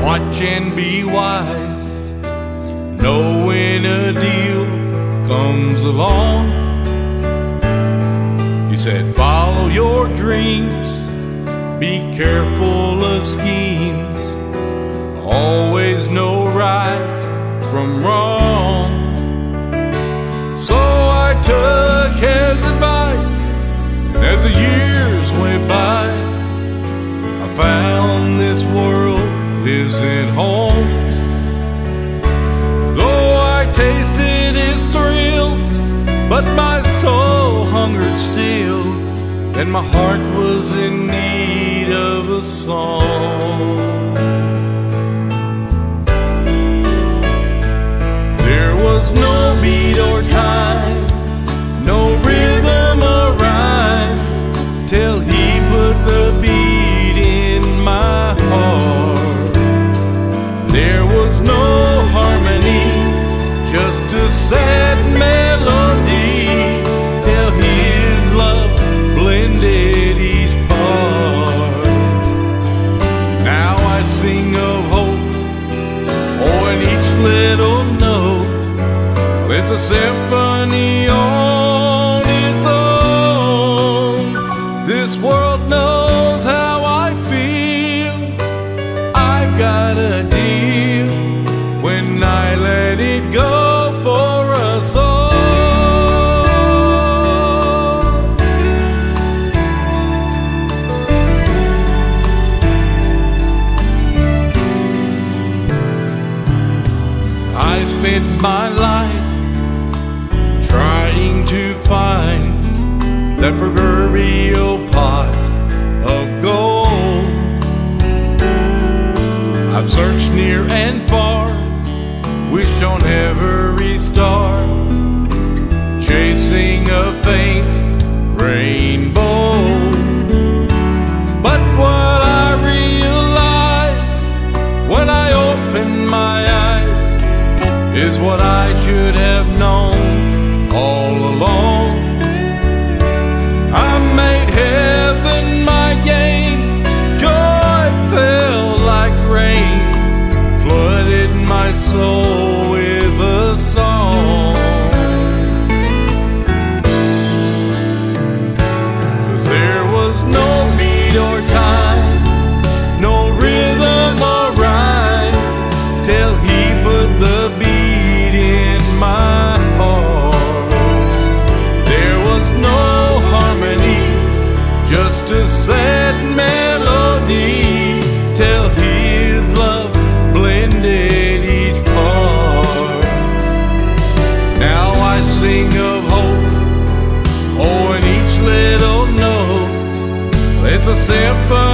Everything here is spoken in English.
Watch and be wise, know when a deal comes along. He said, follow your dreams, be careful of schemes, always know right from wrong. So I took his advice, and as the years went by, I found this world isn't home. Though I tasted his thrills, but my soul hungered still, and my heart was in need of a song. There was no beat or time, no rhythm or rhyme, till he put the beat in my heart. There was no harmony, just a sad melody, till his love blended each part. Now I sing of hope, oh, in each little note, it's a symphony on its own. This world knows how I feel, I got a deal when I let it go for us all. I spent my life trying to find that proverbial pot of gold. I've searched near and far, wished on every star, chasing a faint rainbow. But what I realized when I opened my eyes is what I should have known all along. I made heaven my game, joy fell like rain, flooded my soul with a song. 'Cause there was no beat or time, no rhythm or rhyme, till he put the beat in my heart. There was no harmony, just a sad melody, till his love blended each part. Now I sing of hope, oh, in each little note, it's a symphony